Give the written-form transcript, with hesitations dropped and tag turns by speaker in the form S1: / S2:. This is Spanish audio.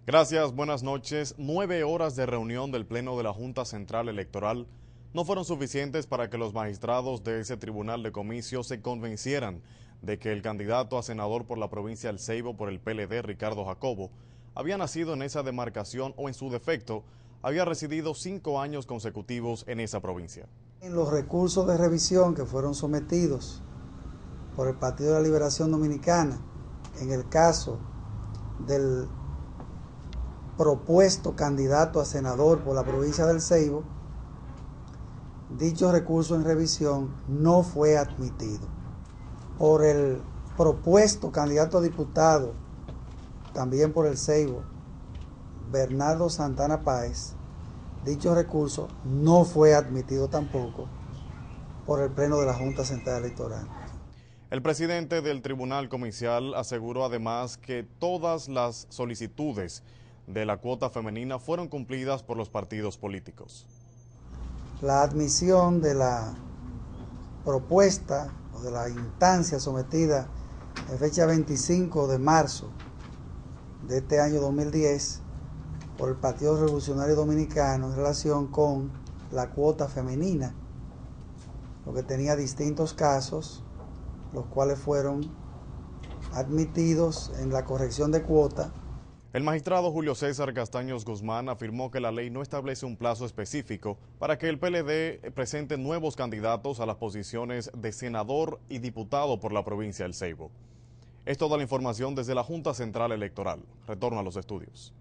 S1: Gracias, buenas noches. 9 horas de reunión del Pleno de la Junta Central Electoral no fueron suficientes para que los magistrados de ese tribunal de comicios se convencieran de que el candidato a senador por la provincia del Ceibo por el PLD, Ricardo Jacobo, había nacido en esa demarcación o en su defecto, había residido 5 años consecutivos en esa provincia.
S2: En los recursos de revisión que fueron sometidos por el Partido de la Liberación Dominicana, en el caso del propuesto candidato a senador por la provincia del Ceibo, dicho recurso en revisión no fue admitido. Por el propuesto candidato a diputado, también por el Ceibo, Bernardo Santana Páez, dicho recurso no fue admitido tampoco por el Pleno de la Junta Central Electoral.
S1: El presidente del Tribunal Comicial aseguró además que todas las solicitudes de la cuota femenina fueron cumplidas por los partidos políticos.
S2: La admisión de la propuesta o de la instancia sometida en fecha 25 de marzo de este año 2010 por el Partido Revolucionario Dominicano en relación con la cuota femenina, lo que tenía distintos casos, los cuales fueron admitidos en la corrección de cuota.
S1: El magistrado Julio César Castaños Guzmán afirmó que la ley no establece un plazo específico para que el PLD presente nuevos candidatos a las posiciones de senador y diputado por la provincia del Ceibo. Es toda la información desde la Junta Central Electoral. Retorno a los estudios.